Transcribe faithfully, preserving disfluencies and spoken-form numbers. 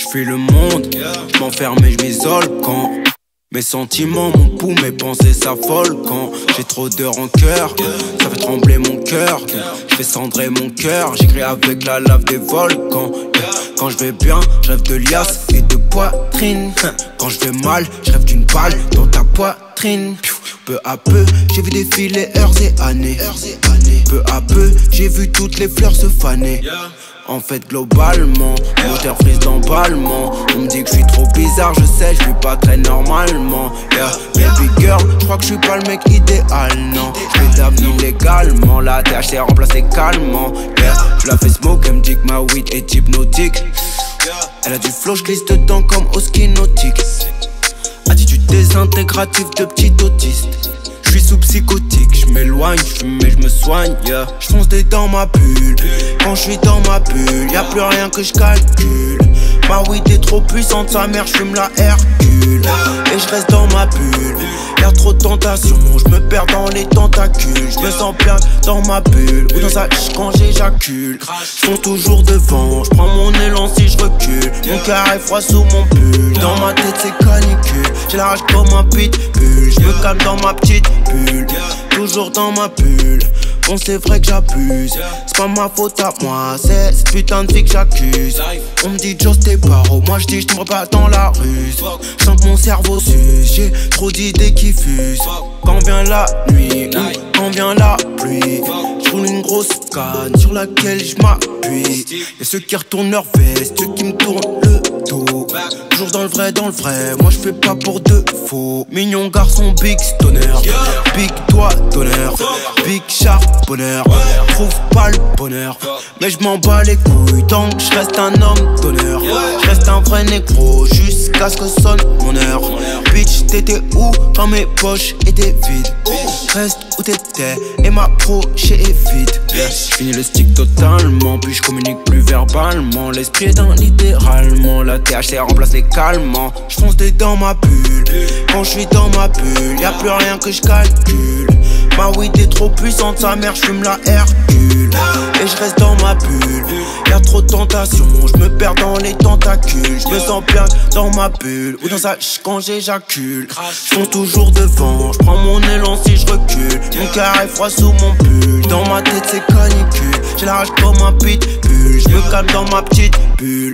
fuis le monde, je m'enferme et je m'isole quand mes sentiments, mon pouls, mes pensées s'affolent quand j'ai trop de rancœur, ça fait trembler mon cœur. Je fais cendrer mon cœur, j'écris avec la lave des volcans. Quand je vais bien, je rêve de liasses et de poitrine. Quand je vais mal, je rêve d'une balle dans ta poitrine. Peu à peu, j'ai vu défiler heures et années. Peu à peu, j'ai vu toutes les fleurs se faner. En fait globalement, moteur frise d'emballement. On me dit que je suis trop bizarre, je sais, je vis pas très normalement. Yeah, baby girl, je crois que je suis pas le mec idéal, non. Je fais d'avenir légalement, la T H C remplacé calmement. Yeah, je la fais smoke, elle me dit que ma weed est hypnotique. Elle a du flow, je glisse dedans comme au ski nautique. Attitude désintégrative de petit autiste. Je suis sous psychotique, je m'éloigne, je fume et je me soigne, yeah. Je fonce des dans ma bulle, quand je suis dans ma bulle, y'a plus rien que je calcule. Ma weed est trop puissante, sa mère, je fume la Hercule. Et je reste dans ma bulle, y'a trop de tentations, je me perds dans les tentacules. Je me sens bien dans ma bulle, ou dans sa ch quand j'éjacule. Je fonce toujours devant, je prends mon élan si je recule. Mon cœur est froid sous mon pull, dans ma tête c'est canicule. J'ai la rage comme un pitbull, je me calme dans ma petite bulle, toujours dans ma bulle. Bon c'est vrai que j'abuse, c'est pas ma faute à moi, c'est cette putain de vie que j'accuse. On me dit Joe t'es paro, moi je dis je pas dans la rue. Je sens que mon cerveau s'use, j'ai trop d'idées qui fusent. Quand vient la nuit, ou quand vient la pluie, je roule une grosse canne sur laquelle je m'appuie. Y'a ceux qui retournent leur veste, ceux qui me tournent le dos. Toujours dans le vrai, dans le vrai, moi je fais pas pour de faux. Mignon garçon, big stoner, big doigt d'honneur, big charbonneur. Trouve pas le bonheur, mais je m'en bats les couilles tant que je reste un homme d'honneur. Je reste un vrai négro jusqu'à ce que sonne mon heure. Bitch, t'étais où quand mes poches étaient vides? Reste où t'étais et ma proche est vide. J'finis le stick totalement, puis je communique plus verbalement. L'esprit est dans littéralement, la T H C remplace les calmants. J'fonce des dans ma bulle, quand je suis dans ma bulle, y'a plus rien que je calcule. Ma weed est trop puissante, sa mère, j'fume la Hercule. Et je reste dans ma bulle, y'a trop de tentations, je me perds dans les tentacules. Je me sens bien dans ma bulle, ou dans sa ch quand j'éjacule. J'fonce toujours devant, j'prends mon élan si je recule. Mon cœur est froid sous mon pull, dans ma tête c'est canicule. J'ai la rage comme un pitbull, je me calme dans ma petite bulle.